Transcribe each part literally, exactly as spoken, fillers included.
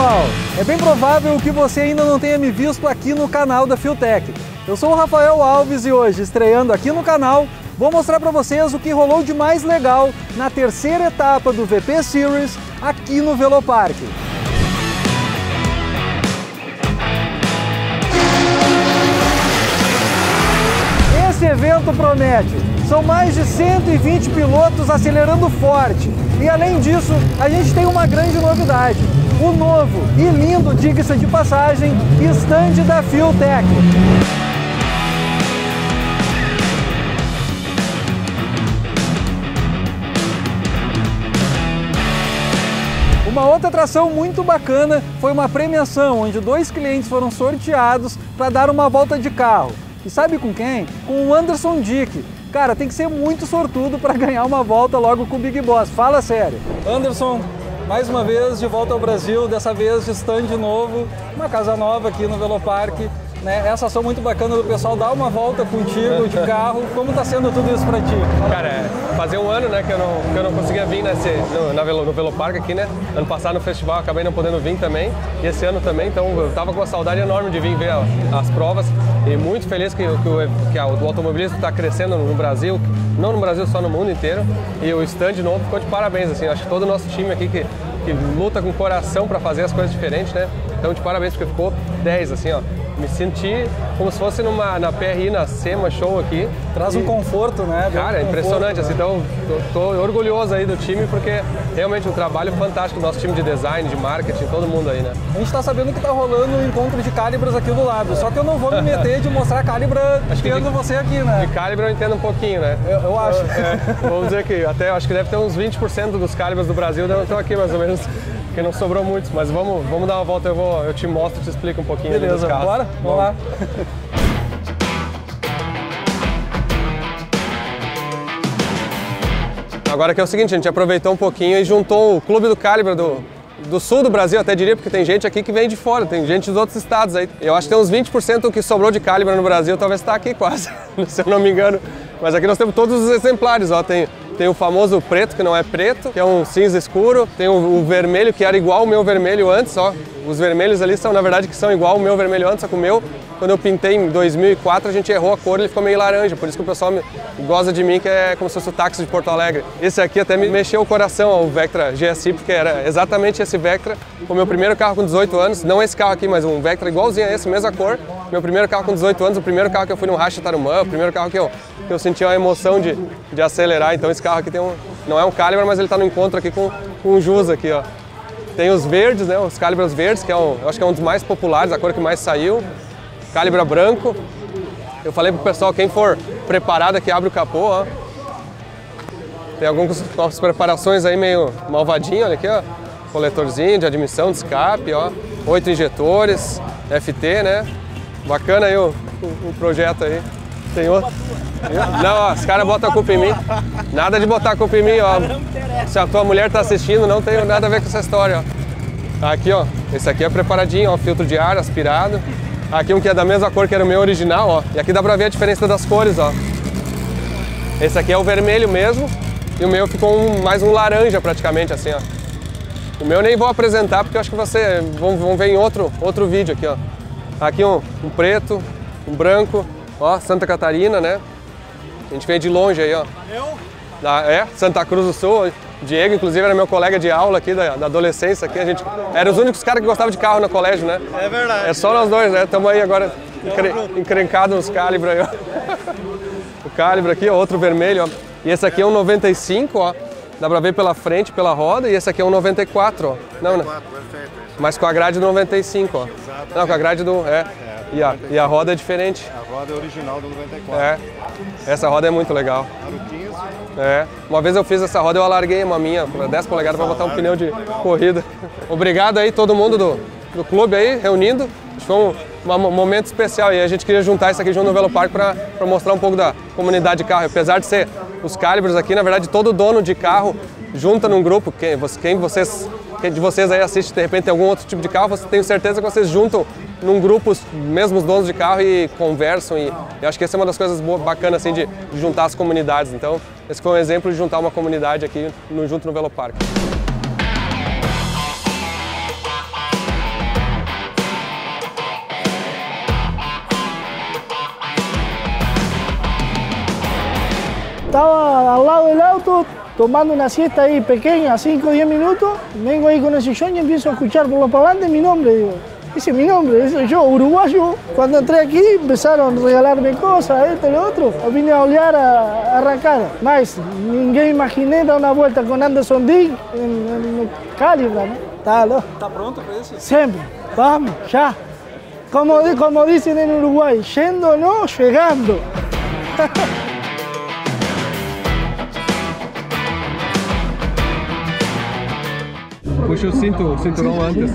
pessoal, é bem provável que você ainda não tenha me visto aqui no canal da Filtech. Eu sou o Rafael Alves e hoje, estreando aqui no canal, vou mostrar para vocês o que rolou de mais legal na terceira etapa do V P Series aqui no Velopark. Esse evento promete. São mais de cento e vinte pilotos acelerando forte. E além disso, a gente tem uma grande novidade. O novo e lindo, diga-se de passagem, stand da Filtech. Uma outra atração muito bacana foi uma premiação onde dois clientes foram sorteados para dar uma volta de carro. E sabe com quem? Com o Anderson Dick. Cara, tem que ser muito sortudo para ganhar uma volta logo com o Big Boss. Fala sério. Anderson, mais uma vez de volta ao Brasil, dessa vez de stand novo, uma casa nova aqui no Velopark. Né? Essa ação muito bacana do pessoal dar uma volta contigo de carro. Como está sendo tudo isso para ti? Cara, é, fazia um ano, né, que eu não, que eu não conseguia vir nesse, no, na Velo, no Velopark aqui, né? Ano passado no festival acabei não podendo vir também, e esse ano também, então eu tava com uma saudade enorme de vir ver a, as provas e muito feliz que, que, o, que a, o automobilismo está crescendo no Brasil, não no Brasil, só no mundo inteiro, e o stand novo ficou de parabéns, assim, acho que todo o nosso time aqui que, que luta com coração para fazer as coisas diferentes, né? Então de parabéns porque ficou dez, assim, ó. Me senti como se fosse numa, na P R I, na SEMA Show aqui. Traz um e, conforto, né? Cara, é impressionante, assim, então tô, tô orgulhoso aí do time porque realmente um trabalho fantástico do nosso time de design, de marketing, todo mundo aí, né? A gente tá sabendo que tá rolando um encontro de Calibras aqui do lado, só que eu não vou me meter de mostrar Calibra tendo você aqui, né? De Calibra eu entendo um pouquinho, né? Eu, eu acho. É, vamos dizer que até acho que deve ter uns vinte por cento dos Calibras do Brasil estão aqui mais ou menos. Porque não sobrou muitos, mas vamos, vamos dar uma volta, eu, vou, eu te mostro, te explico um pouquinho. Beleza, dos carros. Bora? Vamos, vamos lá. Agora que é o seguinte, a gente aproveitou um pouquinho e juntou o Clube do Calibra do, do sul do Brasil, até diria, porque tem gente aqui que vem de fora, tem gente dos outros estados aí. Eu acho que tem uns vinte por cento que sobrou de Calibra no Brasil, talvez está aqui quase, se eu não me engano. Mas aqui nós temos todos os exemplares, ó, tem... Tem o famoso preto, que não é preto, que é um cinza escuro. Tem o, o vermelho, que era igual ao meu vermelho antes, ó. Os vermelhos ali são, na verdade, que são igual ao meu vermelho antes, só que o meu, quando eu pintei em dois mil e quatro, a gente errou a cor, ele ficou meio laranja. Por isso que o pessoal me, goza de mim, que é como se fosse o táxi de Porto Alegre. Esse aqui até me mexeu o coração, ó, o Vectra G S I, porque era exatamente esse Vectra. O meu primeiro carro com dezoito anos, não esse carro aqui, mas um Vectra igualzinho a esse, mesma cor. Meu primeiro carro com dezoito anos, o primeiro carro que eu fui no Racha Tarumã, o primeiro carro que eu, que eu senti a emoção de, de acelerar. Então esse carro aqui tem um, não é um Calibra, mas ele está no encontro aqui com, com o Jus aqui, ó. Tem os verdes, né, os Calibras verdes, que é um, eu acho que é um dos mais populares, a cor que mais saiu. Calibra branco. Eu falei pro pessoal, quem for preparado aqui, abre o capô, ó. Tem algumas, algumas preparações aí meio malvadinho, olha aqui, ó. Coletorzinho de admissão, de escape, ó. Oito injetores, F T, né? Bacana aí o, o, o projeto aí. Tem outro? Não, ó, os caras botam a culpa em mim. Nada de botar a culpa em mim, ó. Se a tua mulher tá assistindo, não tem nada a ver com essa história, ó. Aqui, ó. Esse aqui é preparadinho, ó. Filtro de ar, aspirado. Aqui um que é da mesma cor que era o meu original, ó. E aqui dá pra ver a diferença das cores, ó. Esse aqui é o vermelho mesmo. E o meu ficou um, mais um laranja praticamente, assim, ó. O meu nem vou apresentar porque eu acho que você vão, vão ver em outro, outro vídeo aqui, ó. Aqui um, um preto, um branco, ó, Santa Catarina, né? A gente veio de longe aí, ó. Da, é, Santa Cruz do Sul. Diego, inclusive, era meu colega de aula aqui da, da adolescência. Aqui. A gente era os únicos caras que gostavam de carro no colégio, né? É verdade. É só nós dois, né? Estamos aí agora encre, encrencados nos Calibra aí, ó. O Calibra aqui, ó, outro vermelho, ó. E esse aqui é um noventa e cinco, ó. Dá pra ver pela frente, pela roda. E esse aqui é um noventa e quatro, ó. Não, não. Mas com a grade do noventa e cinco, ó. Não, com a grade do... É. E a, e a roda é diferente. A roda é original do noventa e quatro. É. Essa roda é muito legal. Aro quinze. É. Uma vez eu fiz essa roda, eu alarguei uma minha, dez polegadas, para botar um pneu de corrida. Obrigado aí todo mundo do, do clube aí, reunindo. Foi um, um momento especial e a gente queria juntar isso aqui junto no Velopark para mostrar um pouco da comunidade de carro. Apesar de ser os Calibers aqui, na verdade, todo dono de carro junta num grupo. Quem, quem vocês, quem de vocês aí assiste, de repente, tem algum outro tipo de carro, você tenho certeza que vocês juntam num grupo os mesmos donos de carro e conversam. E eu acho que essa é uma das coisas bacanas assim, de, de juntar as comunidades. Então, esse foi um exemplo de juntar uma comunidade aqui no, junto no Velopark. Estaba al lado del auto, tomando una siesta ahí pequeña, cinco o diez minutos. Vengo ahí con el sillón y empiezo a escuchar por los parlantes mi nombre. Digo, ese es mi nombre, ese soy yo, uruguayo. Cuando entré aquí empezaron a regalarme cosas, esto y lo otro. Vine a olhar a, a arrancar. Mas ninguém imaginé dar una vuelta con Anderson Dick en, en Calibra, ¿no? Está, ¿no? Tá pronto para isso? Siempre, vamos, ya. Como, como dicen en Uruguay, yendo no, llegando. Puxa o cinto, o cinturão antes.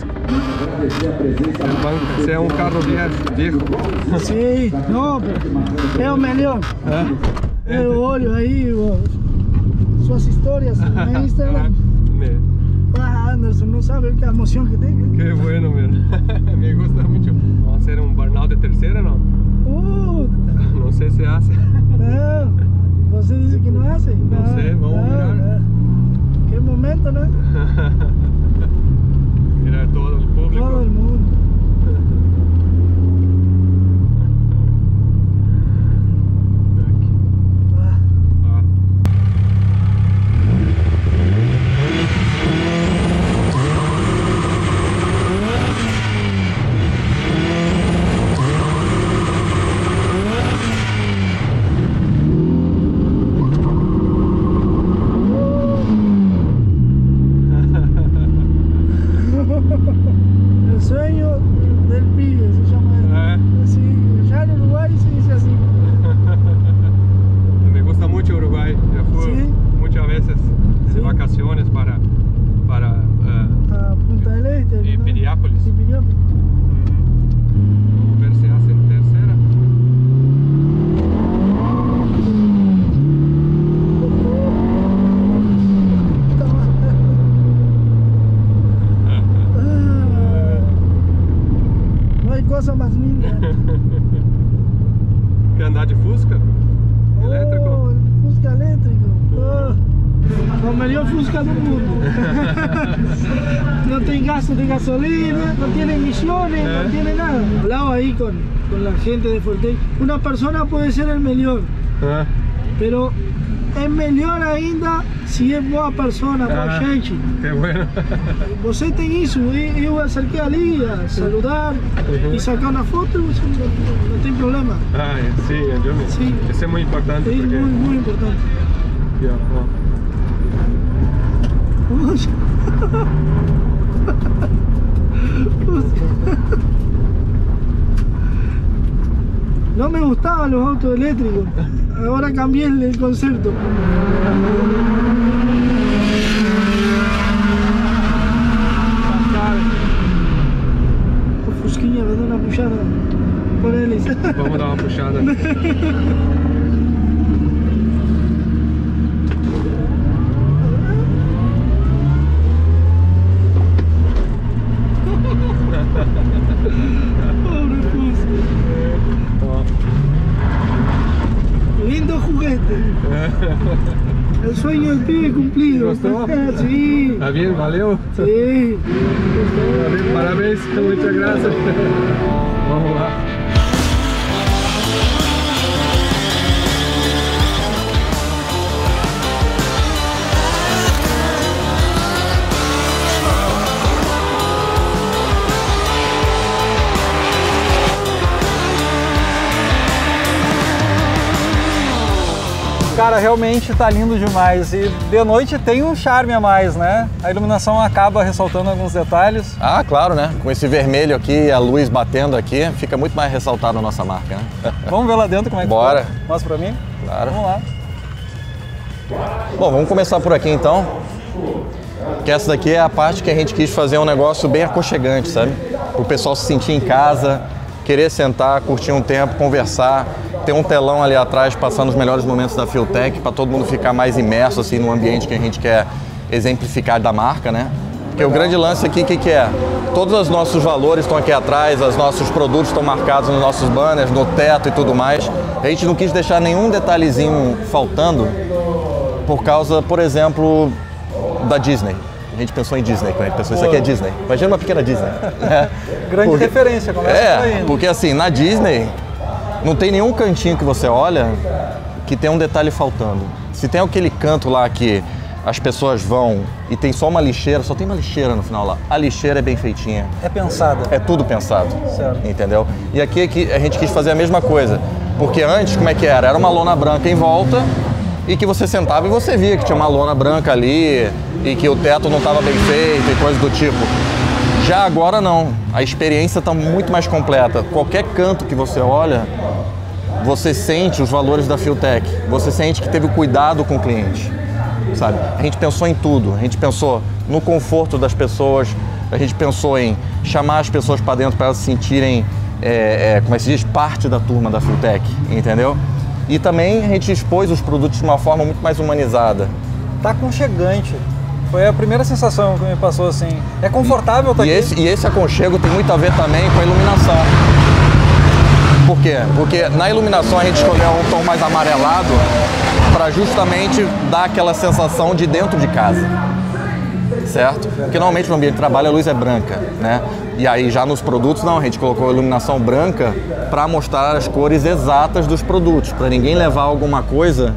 Esse é um carro viejo. Sí, no, pero es o melhor. É? Eu olho aí ó, suas histórias no Instagram. Ah, Anderson, não sabe a emoção que tem. Que bueno, meu. Me gusta muito. Vamos fazer um burnout de terceira, não? Uh, Não sei se hace. não, você disse que não hace? Não sei, vamos mirar. Que momento, né? Mirar todo o público. Todo el mundo. El sueño del pibe se llama eso. Sí, ya en Uruguay se dice así. Me gusta mucho Uruguay. Ya fui Sí. muchas veces de Sí. vacaciones para, para uh, A Punta del Este. y ¿no? Piriápolis. Sí, Piriápolis. Vamos ver se hace en tercera. No hay cosa más linda. Quer andar de Fusca? Elétrico? Oh, el Fusca eléctrico. Oh, el mejor Fusca del mundo. No tiene gasto de gasolina, no tiene emisiones, no tiene nada. Hablaba ahí con, con la gente de Fortec. Una persona puede ser el mejor, Ah, pero es mejor ainda se é boa persona, boa ah, gente. que bueno. Você tem isso, e eu acerquei ali a saludar Uhum. e sacar uma foto, você não, não tem problema. Ah, sí, yo me... Sí. Eso es muy importante É porque... muito, muito importante. Ya, oh. No me gustaban los autos eléctricos, ahora cambié el, el concepto. O Fusquinha vai dar uma puxada por eles. Vamos dar uma puxada. Pobre Fusca. Lindo juguete. El sueño del pibe cumplido. ¿Gustó? Sí. Está bien, valeu. Sí. Parabéns, muchas gracias. Vamos lá. Cara, realmente tá lindo demais e de noite tem um charme a mais, né? A iluminação acaba ressaltando alguns detalhes. Ah, claro, né? Com esse vermelho aqui, a luz batendo aqui, fica muito mais ressaltada a nossa marca, né? Vamos ver lá dentro como é que Bora. ficou? Mostra pra mim? Claro. Vamos lá. Bom, vamos começar por aqui então. Que essa daqui é a parte que a gente quis fazer um negócio bem aconchegante, sabe? Para o pessoal se sentir em casa, querer sentar, curtir um tempo, conversar. Ter um telão ali atrás passando os melhores momentos da Filtek para todo mundo ficar mais imerso assim no ambiente que a gente quer exemplificar da marca, né? Porque o grande lance aqui, o que, que é? Todos os nossos valores estão aqui atrás, os nossos produtos estão marcados nos nossos banners, no teto e tudo mais. A gente não quis deixar nenhum detalhezinho faltando por causa, por exemplo, da Disney. A gente pensou em Disney, quando a gente pensou, isso aqui é Disney. Imagina uma pequena Disney. Grande Porque- referência, começa por aí. É, porque assim, na Disney não tem nenhum cantinho que você olha que tem um detalhe faltando. Se tem aquele canto lá que as pessoas vão e tem só uma lixeira, só tem uma lixeira no final lá. A lixeira é bem feitinha. É pensada. É tudo pensado. Certo. Entendeu? E aqui, aqui a gente quis fazer a mesma coisa. Porque antes, como é que era? Era uma lona branca em volta e que você sentava e você via que tinha uma lona branca ali e que o teto não estava bem feito e coisa do tipo. Já agora não. A experiência está muito mais completa. Qualquer canto que você olha, você sente os valores da Filtek. Você sente que teve cuidado com o cliente. Sabe? A gente pensou em tudo, a gente pensou no conforto das pessoas, a gente pensou em chamar as pessoas para dentro para elas se sentirem, é, é, como é que se diz, parte da turma da Filtek, entendeu? E também a gente expôs os produtos de uma forma muito mais humanizada. Tá aconchegante. Foi a primeira sensação que me passou assim. É confortável estar e, aqui. Esse, e esse aconchego tem muito a ver também com a iluminação. Por quê? Porque na iluminação a gente escolheu um tom mais amarelado para justamente dar aquela sensação de dentro de casa, certo? Porque normalmente no ambiente de trabalho a luz é branca, né? E aí já nos produtos não, a gente colocou a iluminação branca para mostrar as cores exatas dos produtos, para ninguém levar alguma coisa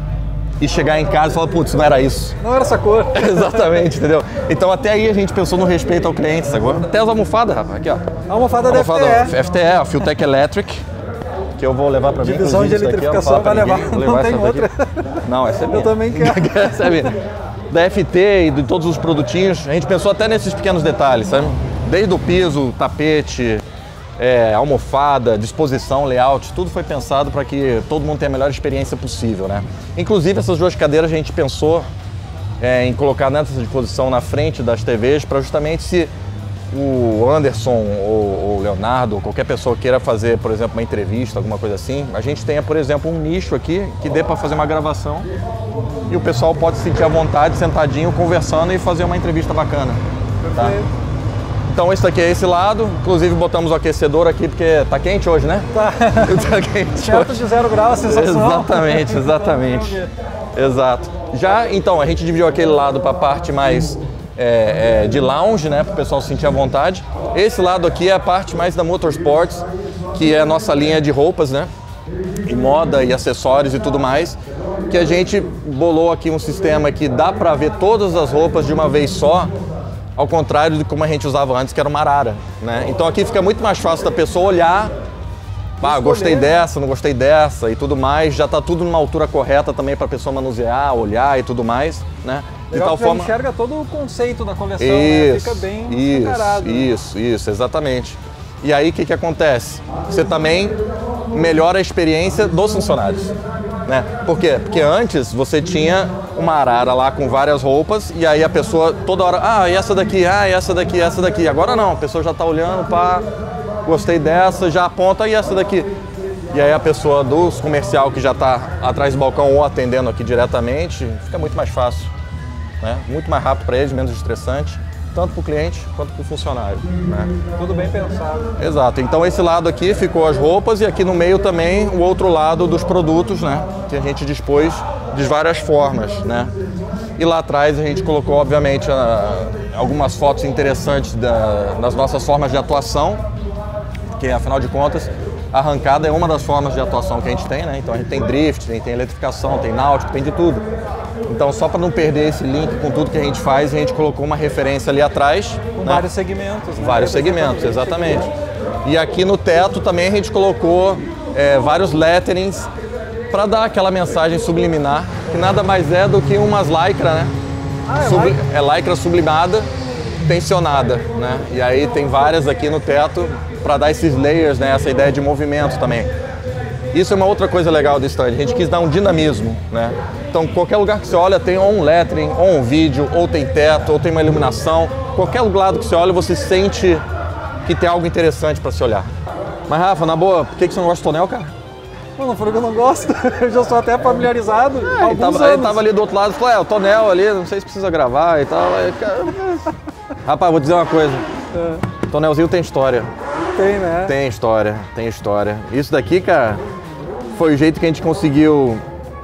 e chegar em casa e falar, putz, não era isso. Não era essa cor. Exatamente, entendeu? Então até aí a gente pensou no respeito ao cliente, agora. Até as almofadas, rapaz, aqui ó. A almofada da F T E. F T E, a Filtek Electric. Que eu vou levar para mim. Divisão de eletrificação vai levar. Não tem outra. Não, essa é minha. Eu também quero. Essa é minha. Da F T e de todos os produtinhos, a gente pensou até nesses pequenos detalhes, sabe? Desde o piso, tapete, é, almofada, disposição, layout, tudo foi pensado para que todo mundo tenha a melhor experiência possível, né? Inclusive essas duas cadeiras a gente pensou é, em colocar nessa disposição na frente das T Vs para justamente se o Anderson ou o Leonardo, ou qualquer pessoa queira fazer, por exemplo, uma entrevista, alguma coisa assim, a gente tenha, por exemplo, um nicho aqui que dê para fazer uma gravação e o pessoal pode se sentir à vontade, sentadinho, conversando e fazer uma entrevista bacana. Tá? Então esse daqui é esse lado, inclusive botamos o aquecedor aqui porque tá quente hoje, né? Tá. Tá quente Perto hoje. de zero grau a sensação. Exatamente, exatamente. Exato. Já, então, a gente dividiu aquele lado para a parte mais É, é, de lounge, né, para o pessoal se sentir à vontade. Esse lado aqui é a parte mais da Motorsports, que é a nossa linha de roupas, né, e moda e acessórios e tudo mais, que a gente bolou aqui um sistema que dá para ver todas as roupas de uma vez só, ao contrário de como a gente usava antes, que era uma arara, né? Então aqui fica muito mais fácil da pessoa olhar, ah, gostei dessa, não gostei dessa e tudo mais, já está tudo numa altura correta também para a pessoa manusear, olhar e tudo mais, né? De Legal tal que forma já enxerga todo o conceito da coleção, isso, né? Fica bem isso, encarado. Isso, isso, exatamente. E aí o que, que acontece? Você também melhora a experiência dos funcionários, né? Por quê? Porque antes você tinha uma arara lá com várias roupas e aí a pessoa toda hora, ah, e essa daqui, ah, e essa daqui, essa daqui. Agora não, a pessoa já está olhando, pá, gostei dessa, já aponta, e essa daqui. E aí a pessoa do comercial que já está atrás do balcão ou atendendo aqui diretamente, fica muito mais fácil. Né? Muito mais rápido para eles, menos estressante, tanto para o cliente quanto para o funcionário. Né? Tudo bem pensado. Exato. Então esse lado aqui ficou as roupas e aqui no meio também o outro lado dos produtos, né? Que a gente dispôs de várias formas. Né? E lá atrás a gente colocou, obviamente, a, algumas fotos interessantes da, das nossas formas de atuação, que afinal de contas a arrancada é uma das formas de atuação que a gente tem, né? Então a gente tem drift, tem, tem eletrificação, tem náutico, tem de tudo. Então só para não perder esse link com tudo que a gente faz, a gente colocou uma referência ali atrás. Com né? vários segmentos. Né? Vários segmentos, exatamente. E aqui no teto também a gente colocou é, vários letterings para dar aquela mensagem subliminar, que nada mais é do que umas lycra, né? Ah, é, Subli lycra? é lycra sublimada, tensionada, né? E aí tem várias aqui no teto para dar esses layers, né? Essa ideia de movimento também. Isso é uma outra coisa legal do stand, a gente quis dar um dinamismo, né? Então qualquer lugar que você olha tem ou um lettering, ou um vídeo, ou tem teto, ou tem uma iluminação. Qualquer lado que você olha você sente que tem algo interessante para se olhar. Mas Rafa, na boa, por que você não gosta de tonel, cara? Não, não foi que eu não gosto, eu já sou até familiarizado. É, ele, tava, ele tava ali do outro lado e falou, é, o tonel ali, não sei se precisa gravar e tal. Aí, cara... Rapaz, vou dizer uma coisa, é. Tonelzinho tem história. Tem, né? Tem história, tem história. Isso daqui, cara, foi o jeito que a gente conseguiu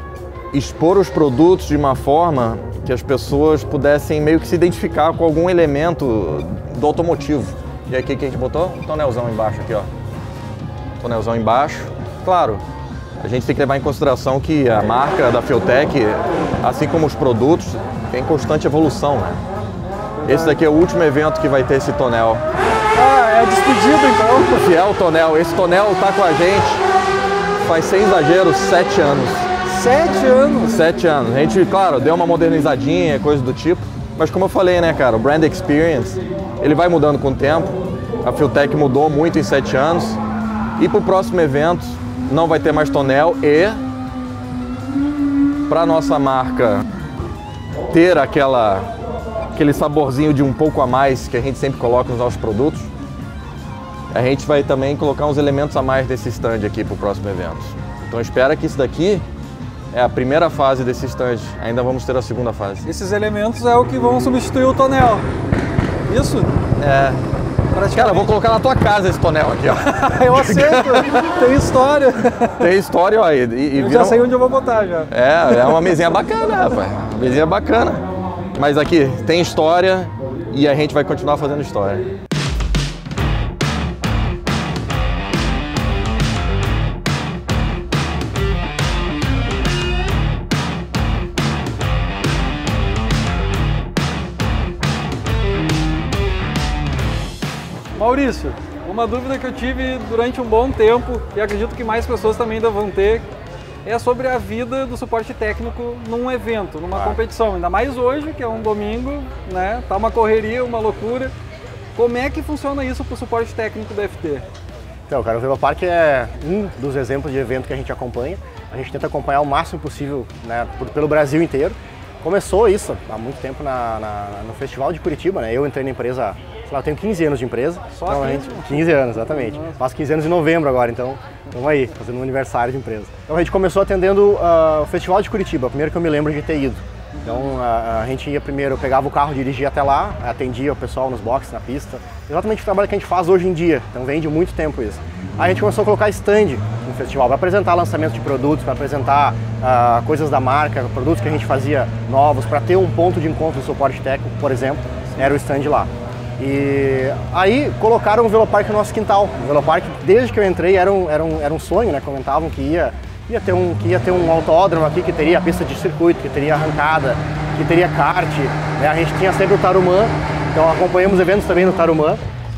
expor os produtos de uma forma que as pessoas pudessem meio que se identificar com algum elemento do automotivo. E aqui que a gente botou? Um tonelzão embaixo aqui, ó. Tonelzão embaixo. Claro, a gente tem que levar em consideração que a marca da Fiotec, assim como os produtos, tem constante evolução, né? Esse daqui é o último evento que vai ter esse tonel. Ah, é a despedida então? Fiel tonel. Esse tonel tá com a gente faz, sem exagero, sete anos. Sete anos? Sete anos. A gente, claro, deu uma modernizadinha, coisa do tipo. Mas como eu falei, né, cara, o brand experience, ele vai mudando com o tempo. A Fiotec mudou muito em sete anos. E pro próximo evento, não vai ter mais tonel e para nossa marca ter aquela, aquele saborzinho de um pouco a mais que a gente sempre coloca nos nossos produtos, a gente vai também colocar uns elementos a mais desse stand aqui para o próximo evento. Então espera que isso daqui é a primeira fase desse stand, ainda vamos ter a segunda fase. Esses elementos é o que vão substituir o tonel, isso? É. Cara, vou colocar na tua casa esse tonel aqui, ó. Eu aceito, tem história. Tem história, ó. E, e eu já sei onde eu vou botar, já. É, é uma mesinha bacana, rapaz. Uma mesinha bacana. Mas aqui, tem história e a gente vai continuar fazendo história. Maurício, uma dúvida que eu tive durante um bom tempo e acredito que mais pessoas também ainda vão ter é sobre a vida do suporte técnico num evento, numa ah. competição, ainda mais hoje, que é um domingo, né? Tá uma correria, uma loucura. Como é que funciona isso para o suporte técnico da F T? Então, cara, o Velopark é um dos exemplos de evento que a gente acompanha. A gente tenta acompanhar o máximo possível, né, pelo Brasil inteiro. Começou isso há muito tempo na, na, no Festival de Curitiba, né? Eu entrei na empresa, sei lá, eu tenho quinze anos de empresa. Só então, quinze? Gente, quinze anos, exatamente. Nossa. Faço quinze anos em novembro agora, então vamos aí, fazendo um aniversário de empresa. Então a gente começou atendendo uh, o Festival de Curitiba, primeiro que eu me lembro de ter ido. Então a, a gente ia primeiro, pegava o carro, dirigia até lá, atendia o pessoal nos boxes, na pista. Exatamente o trabalho que a gente faz hoje em dia, então vem de muito tempo isso. Aí a gente começou a colocar stand no festival, para apresentar lançamentos de produtos, para apresentar uh, coisas da marca, produtos que a gente fazia novos, para ter um ponto de encontro de suporte técnico, por exemplo, era o stand lá. E aí colocaram o Velopark no nosso quintal. O Velopark, desde que eu entrei, era um, era um, era um sonho, né? Comentavam que ia, ia, ter um, que ia ter um autódromo aqui, que teria pista de circuito, que teria arrancada, que teria kart, né? A gente tinha sempre o Tarumã, então acompanhamos eventos também no Tarumã.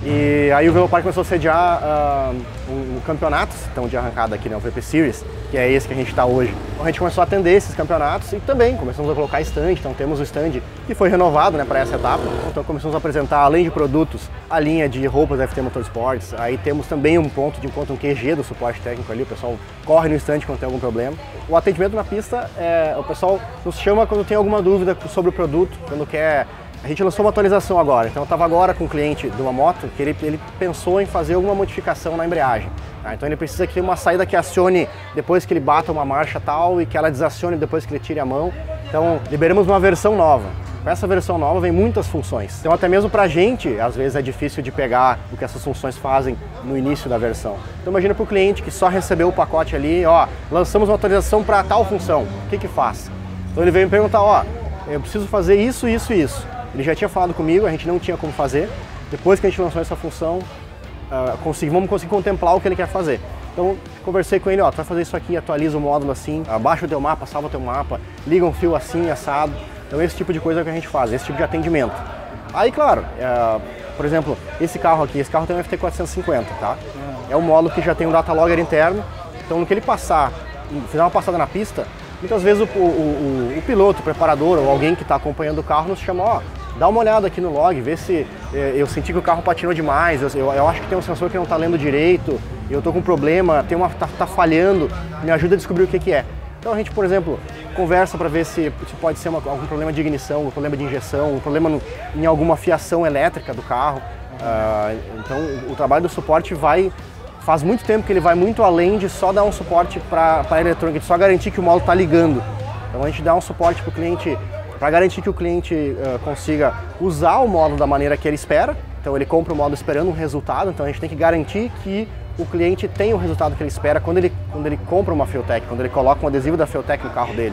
E aí o Velopark começou a sediar uh, um, um campeonato então, de arrancada aqui, né, o V P Series, que é esse que a gente está hoje. Então a gente começou a atender esses campeonatos e também começamos a colocar stand, então temos o stand que foi renovado, né, para essa etapa. Então começamos a apresentar, além de produtos, a linha de roupas da F T Motorsports. Aí temos também um ponto de encontro, um Q G do suporte técnico ali, o pessoal corre no stand quando tem algum problema. O atendimento na pista, é, o pessoal nos chama quando tem alguma dúvida sobre o produto, quando quer... A gente lançou uma atualização agora, então eu estava agora com um cliente de uma moto que ele, ele pensou em fazer alguma modificação na embreagem. Tá? Então ele precisa que tenha uma saída que acione depois que ele bata uma marcha tal e que ela desacione depois que ele tire a mão. Então liberamos uma versão nova. Com essa versão nova vem muitas funções. Então até mesmo para a gente, às vezes é difícil de pegar o que essas funções fazem no início da versão. Então imagina para o cliente que só recebeu o pacote ali, ó, lançamos uma atualização para tal função, o que que faz? Então ele veio me perguntar, ó, eu preciso fazer isso, isso e isso. Ele já tinha falado comigo, a gente não tinha como fazer. Depois que a gente lançou essa função, uh, consegui, vamos conseguir contemplar o que ele quer fazer. Então, conversei com ele, ó, tu vai fazer isso aqui, atualiza o módulo assim, abaixa o teu mapa, salva o teu mapa, liga um fio assim, assado. Então, esse tipo de coisa que a gente faz, esse tipo de atendimento. Aí, claro, uh, por exemplo, esse carro aqui, esse carro tem um F T quatrocentos e cinquenta, tá? É um módulo que já tem um data logger interno, então no que ele passar, fizer uma passada na pista, muitas vezes o, o, o, o piloto, o preparador ou alguém que está acompanhando o carro nos chama, ó, dá uma olhada aqui no log, vê se eh, eu senti que o carro patinou demais, eu, eu, eu acho que tem um sensor que não está lendo direito, eu estou com um problema, tem uma, tá, tá falhando, me ajuda a descobrir o que, que é. Então a gente, por exemplo, conversa para ver se, se pode ser uma, algum problema de ignição, um problema de injeção, um problema no, em alguma fiação elétrica do carro. Uh, então o, o trabalho do suporte vai, faz muito tempo que ele vai muito além de só dar um suporte para a eletrônica, de só garantir que o módulo está ligando. Então a gente dá um suporte para o cliente, para garantir que o cliente uh, consiga usar o módulo da maneira que ele espera. Então ele compra o módulo esperando um resultado, então a gente tem que garantir que o cliente tem o resultado que ele espera quando ele, quando ele compra uma Fiotec, quando ele coloca um adesivo da Fiotec no carro dele.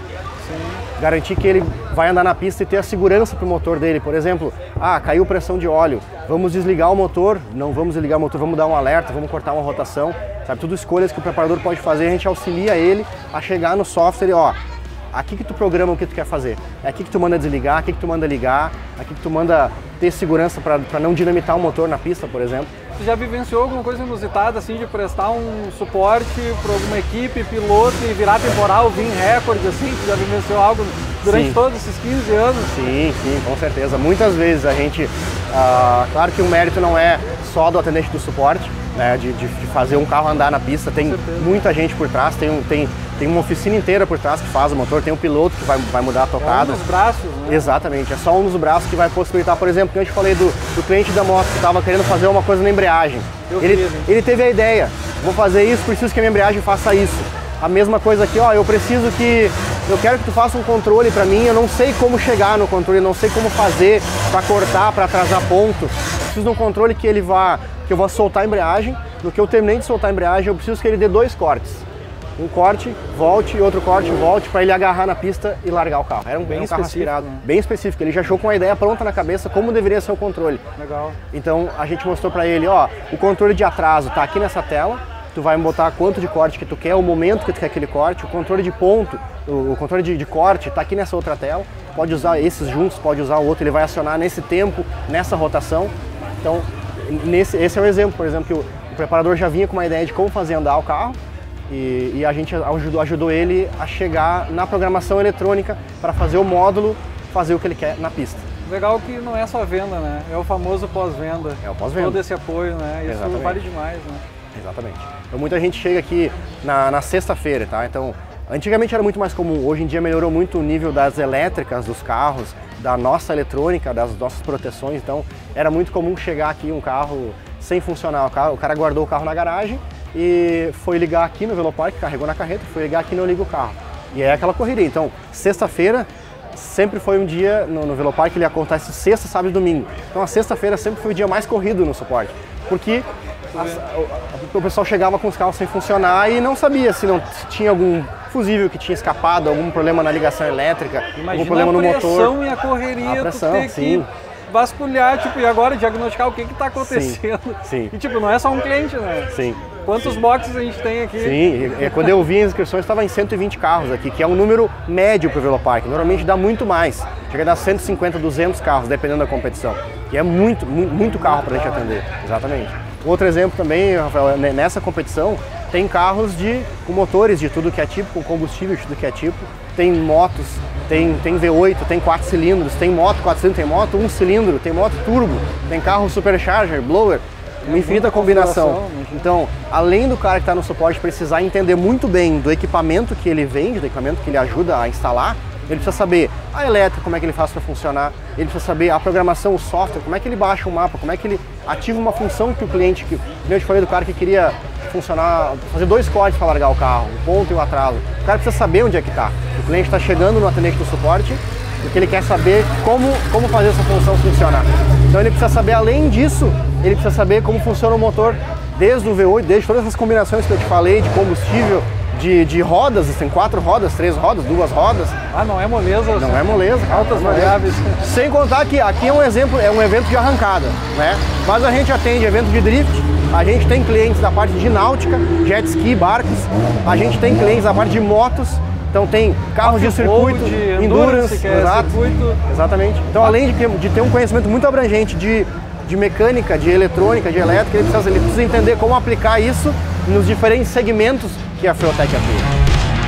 Garantir que ele vai andar na pista e ter a segurança para o motor dele. Por exemplo, ah, caiu pressão de óleo, vamos desligar o motor, não vamos desligar o motor, vamos dar um alerta, vamos cortar uma rotação. Sabe, tudo escolhas que o preparador pode fazer, a gente auxilia ele a chegar no software e ó, aqui que tu programa o que tu quer fazer, é aqui que tu manda desligar, aqui que tu manda ligar, aqui que tu manda ter segurança para não dinamitar o motor na pista, por exemplo. Você já vivenciou alguma coisa inusitada, assim, de prestar um suporte para alguma equipe, piloto e virar temporal, vir recorde, assim? Você já vivenciou algo durante sim. todos esses quinze anos? Sim, sim, com certeza. Muitas vezes a gente, ah, claro que o mérito não é só do atendente do suporte, né, de, de fazer um carro andar na pista, tem muita gente por trás, tem, um, tem, tem uma oficina inteira por trás que faz o motor, tem um piloto que vai, vai mudar a tocada. É um dos braços, né? Exatamente, é só um dos braços que vai possibilitar, por exemplo, que eu te falei do, do cliente da moto que estava querendo fazer uma coisa na embreagem. Ele, ele teve a ideia, vou fazer isso, preciso que a minha embreagem faça isso. A mesma coisa aqui, ó, eu preciso que, eu quero que tu faça um controle para mim, eu não sei como chegar no controle, eu não sei como fazer para cortar, para atrasar ponto. Eu preciso de um controle que ele vá, que eu vou soltar a embreagem, no que eu terminei de soltar a embreagem, eu preciso que ele dê dois cortes. Um corte, volte, outro corte, volte, para ele agarrar na pista e largar o carro. Era um, bem um carro aspirado, né? Bem específico. Ele já achou com a ideia pronta na cabeça como deveria ser o controle. Legal. Então a gente mostrou para ele, ó, o controle de atraso tá aqui nessa tela, tu vai botar quanto de corte que tu quer, o momento que tu quer aquele corte, o controle de ponto, o, o controle de, de corte tá aqui nessa outra tela, pode usar esses juntos, pode usar o outro, ele vai acionar nesse tempo, nessa rotação. Então, nesse, esse é o exemplo, por exemplo, que o, o preparador já vinha com uma ideia de como fazer andar o carro, E, e a gente ajudou, ajudou ele a chegar na programação eletrônica para fazer o módulo, fazer o que ele quer na pista. Legal que não é só venda, né? É o famoso pós-venda. É o pós-venda. Todo esse apoio, né? Isso Exatamente. Vale demais, né? Exatamente. Então muita gente chega aqui na, na sexta-feira, tá? Então, antigamente era muito mais comum, hoje em dia melhorou muito o nível das elétricas dos carros, da nossa eletrônica, das nossas proteções, então era muito comum chegar aqui um carro sem funcionar, o, carro, o cara guardou o carro na garagem, e foi ligar aqui no Velopark, carregou na carreta, foi ligar aqui e não liga o carro. E é aquela correria. Então, sexta-feira sempre foi um dia no, no Velopark, ele acontece sexta, sábado e domingo. Então, a sexta-feira sempre foi o dia mais corrido no suporte, porque a, a, o pessoal chegava com os carros sem funcionar e não sabia se não se tinha algum fusível que tinha escapado, algum problema na ligação elétrica, Imagina algum problema no motor. A pressão e a correria, a pressão, tu ter sim. que vasculhar, tipo, e agora diagnosticar o que que tá acontecendo. Sim, sim. E tipo, não é só um cliente, né? Sim. Quantos boxes a gente tem aqui? Sim, e, e quando eu vi as inscrições estava em cento e vinte carros aqui, que é um número médio para o Velopark. Normalmente dá muito mais, chega a dar cento e cinquenta, duzentos carros, dependendo da competição. E é muito, muito, muito carro para a gente atender, exatamente. Outro exemplo também, Rafael, nessa competição, tem carros de, com motores de tudo que é tipo, com combustível de tudo que é tipo, tem motos, tem, tem V oito, tem quatro cilindros, tem moto quatro cilindros, tem moto um cilindro, tem moto turbo, tem carro supercharger, blower, uma infinita combinação. Então, além do cara que está no suporte precisar entender muito bem do equipamento que ele vende, do equipamento que ele ajuda a instalar, ele precisa saber a elétrica, como é que ele faz para funcionar, ele precisa saber a programação, o software, como é que ele baixa o mapa, como é que ele ativa uma função que o cliente, que eu te falei do cara que queria funcionar, fazer dois cortes para largar o carro, o ponto e o atraso. O cara precisa saber onde é que está. O cliente está chegando no atendente do suporte, porque ele quer saber como, como fazer essa função funcionar. Então ele precisa saber, além disso, ele precisa saber como funciona o motor, desde o V oito, desde todas essas combinações que eu te falei, de combustível, de, de rodas, tem quatro rodas, três rodas, duas rodas. Ah, não é moleza? Não é moleza. Altas variáveis. Sem contar que aqui é um exemplo, é um evento de arrancada, né? Mas a gente atende evento de drift, a gente tem clientes da parte de náutica, jet ski, barcos, a gente tem clientes da parte de motos. Então tem carros de circuito, de endurance, endurance que é exato, circuito. Exatamente. Então além de, de ter um conhecimento muito abrangente de, de mecânica, de eletrônica, de elétrica, ele precisa, ele precisa entender como aplicar isso nos diferentes segmentos que a Feotec atua.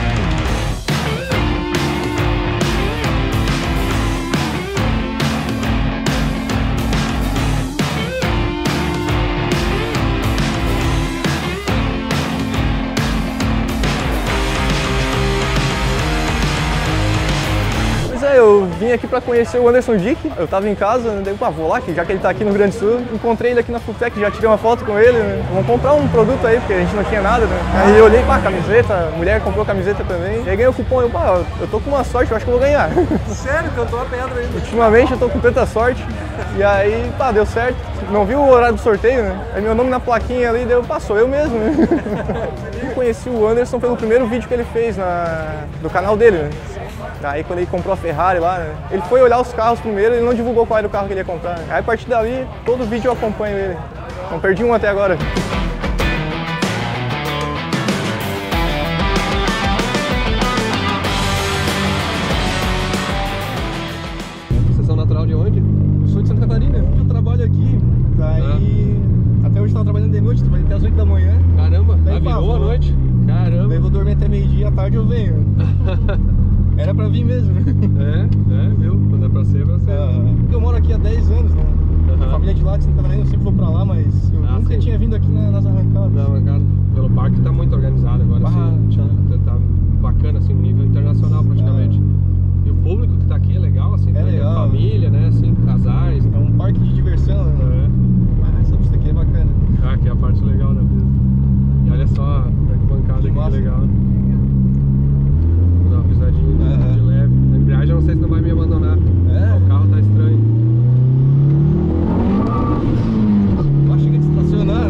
Eu vim aqui para conhecer o Anderson Dick, eu tava em casa, daí, pá, vou lá, que já que ele tá aqui no Rio Grande do Sul, encontrei ele aqui na Fulltech, já tirei uma foto com ele, né? Vamos comprar um produto aí, porque a gente não tinha nada, né? Aí eu olhei, pá, camiseta, a mulher comprou camiseta também, e aí ganhei o cupom, eu, pá, eu tô com uma sorte, eu acho que eu vou ganhar. Sério, cantou a pedra ainda? Ultimamente eu tô com tanta sorte, e aí, pá, deu certo. Não vi o horário do sorteio, né? Aí meu nome na plaquinha ali, deu, pá, sou eu mesmo, né? Eu conheci o Anderson pelo primeiro vídeo que ele fez na, do canal dele, né? Aí quando ele comprou a Ferrari lá, né, ele foi olhar os carros primeiro e não divulgou qual era o carro que ele ia comprar. Né? Aí a partir dali, todo vídeo eu acompanho ele. Não perdi um até agora. Vocês são natural de onde? Eu sou de Santa Catarina, eu trabalho aqui, daí ah. até hoje eu tava trabalhando de noite, trabalhei até as oito da manhã. Caramba, daí ah, virou pá, a noite? Caramba. Daí eu vou dormir até meio-dia, à tarde eu venho. Era pra vir mesmo. É, é, viu? Quando é pra ser, é pra ser. Ah, eu moro aqui há dez anos, né? Uhum. A família de lá de Santa Catarina, eu sempre vou pra lá, mas eu ah, nunca sim. tinha vindo aqui na, nas arrancadas. Na arrancada, pelo parque tá muito organizado agora, ah, assim, tá, tá bacana, assim, nível internacional praticamente. Ah. E o público que tá aqui é legal, assim, é legal. Família, né, assim, casais. É um parque de diversão, né? É. Ah, essa pista aqui é bacana. Ah, aqui é a parte legal da pista. E olha só a arquibancada aqui, que legal. Vou dar uma pisadinha uhum. de leve. A embreagem eu não sei se não vai me abandonar. É? O carro tá estranho. Ah, chega de estacionar.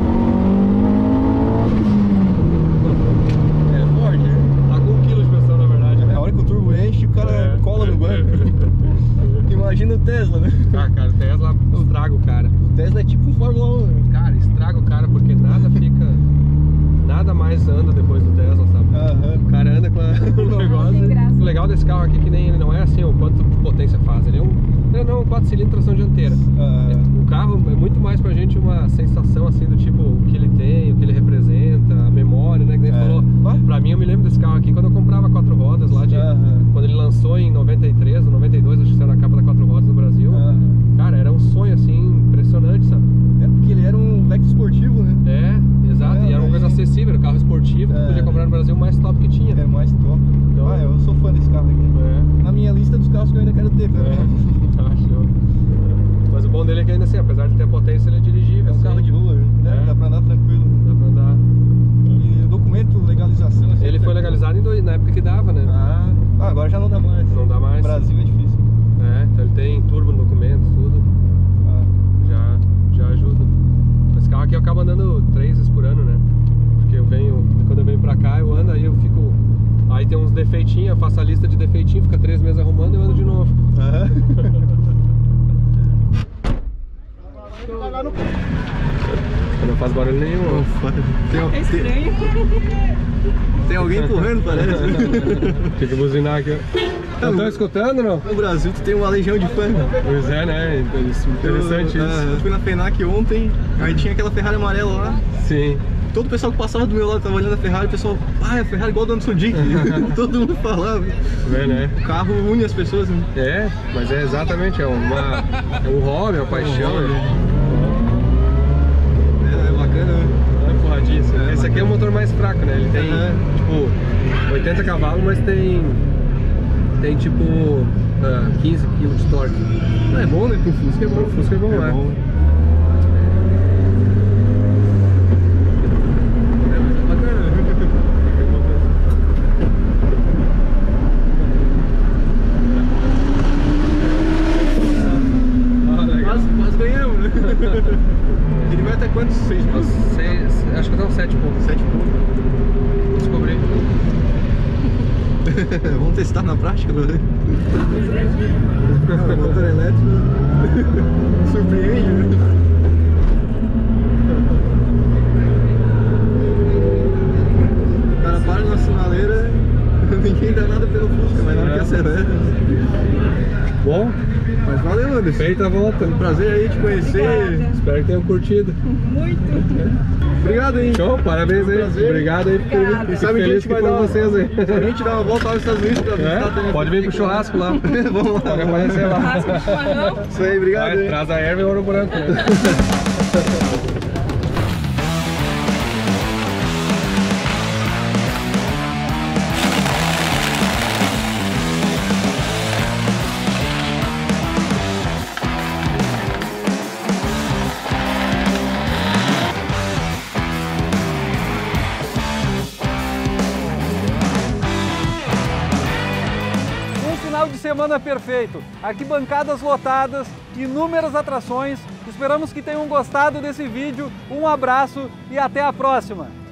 É forte, né? Tá com um quilo de pressão, na verdade. É, a hora que o turbo enche, o cara é. cola no banco. Imagina o Tesla, né? Ah, cara, o Tesla estraga o cara. O Tesla é tipo um Fórmula um, né? Cara, estraga o cara porque nada fica... Nada mais anda depois do Tesla, sabe? Uhum. O cara anda com a... o negócio. O legal desse carro aqui é que nem ele não é assim, o quanto de potência faz. Ele é um, ele não, um quatro cilindros tração dianteira. Uhum. O carro é muito mais pra gente uma sensação assim do tipo o que ele tem, o que ele representa, a memória, né? Que nem é. falou. Ah? Pra mim eu me lembro desse carro aqui quando eu comprava quatro rodas lá de. Uhum. Quando ele lançou em noventa e três ou noventa e dois, acho que saiu na capa da quatro rodas no Brasil. Uhum. Cara, era um sonho assim, impressionante, sabe? É porque ele era um Vectra esportivo, né? É, exato, é, e era uma coisa acessível, era um carro esportivo, é. que podia comprar no Brasil o mais top que tinha. É, mais top. Então, ah, eu sou fã desse carro aqui. É. Na minha lista dos carros que eu ainda quero ter, cara. É. Ah, show. Mas o bom dele é que ainda assim, apesar de ter potência, ele é dirigível. É um assim. carro de rua, né? É. Dá pra andar tranquilo. Dá pra andar. E o documento, legalização... Assim, ele foi legalizado em dois, na época que dava, né? Ah, ah, agora já não dá mais. Não dá mais. No Brasil é difícil. É, então ele tem turbo no documento, tudo. Ah. Já, já ajuda. Esse carro aqui eu acabo andando três vezes por ano, né? Porque eu venho, quando eu venho pra cá, eu ando, aí eu fico... Aí tem uns defeitinhos, eu faço a lista de defeitinhos, fica três meses arrumando e eu ando de novo. Aham. Não faz barulho nenhum. Tem, é estranho. Tem, tem alguém empurrando, parece. Tem que buzinar aqui. Não estão escutando, não? No Brasil tu tem uma legião de fã. Pois é, né? Interessante eu, isso. Uh, eu fui na FENAC ontem, aí tinha aquela Ferrari amarela lá. Sim. Todo o pessoal que passava do meu lado tava olhando a Ferrari, o pessoal, ah, é a Ferrari igual do Anderson Dick. Todo mundo falava. É, né? O carro une as pessoas. Né? É, mas é exatamente, é, uma, é um hobby, é uma paixão. É, um né? é, é bacana, né? É porradíssimo. É, esse bacana. Aqui é o motor mais fraco, né? Ele tem, é. tipo, oitenta cavalos, mas tem, tem tipo, uh, quinze quilos de torque. Não, é bom, né? Pro Fusca é bom. Pro Fusca é bom, é. Bom. Ele vai até quantos? seis mil? Seis, acho que até uns sete pontos. sete pontos. Descobri. Vamos testar na prática, né? O motor elétrico surpreende, né? O cara para na sinaleira, ninguém dá nada pelo Fusca, mas na hora que acelera. Bom, mas valeu, Anderson. Feita a volta. Foi um prazer aí te conhecer. Obrigada. Espero que tenham curtido. Muito. Obrigado aí. Show, parabéns aí. Um Obrigado aí. Obrigada. E sabe que a gente vai dar vocês aí. A gente dá uma volta lá nos Estados Unidos pra visitar é? também. Pode vir pro churrasco lá. Vamos lá. Pode aparecer lá. Churrasco de chimarrão. Isso aí, obrigado. Vai, traz a erva e ouro branco. Né? De semana perfeito, arquibancadas lotadas, inúmeras atrações. Esperamos que tenham gostado desse vídeo. Um abraço e até a próxima!